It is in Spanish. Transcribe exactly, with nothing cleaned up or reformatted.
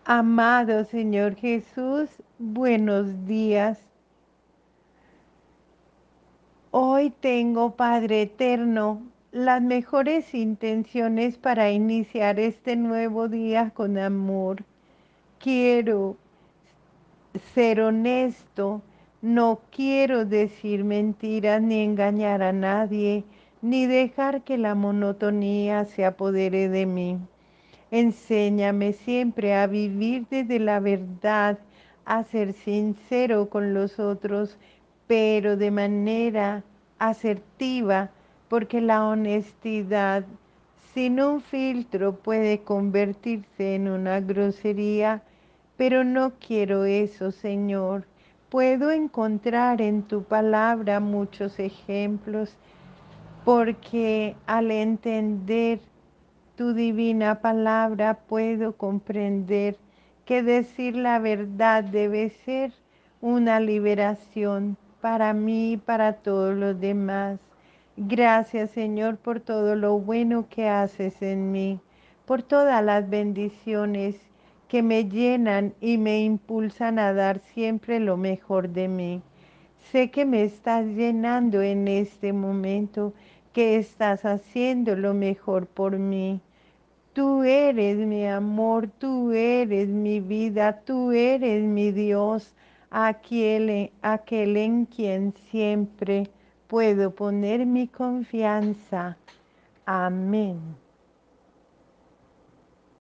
Amado Señor Jesús, buenos días. Hoy tengo, Padre Eterno, las mejores intenciones para iniciar este nuevo día con amor. Quiero ser honesto, no quiero decir mentiras ni engañar a nadie, ni dejar que la monotonía se apodere de mí. Enséñame siempre a vivir desde la verdad, a ser sincero con los otros, pero de manera asertiva, porque la honestidad sin un filtro puede convertirse en una grosería, pero no quiero eso, Señor. Puedo encontrar en tu palabra muchos ejemplos, porque al entender tu divina palabra puedo comprender que decir la verdad debe ser una liberación para mí y para todos los demás. Gracias, Señor, por todo lo bueno que haces en mí, por todas las bendiciones que me llenan y me impulsan a dar siempre lo mejor de mí. Sé que me estás llenando en este momento, que estás haciendo lo mejor por mí. Tú eres mi amor, tú eres mi vida, tú eres mi Dios, aquel, aquel en quien siempre puedo poner mi confianza. Amén.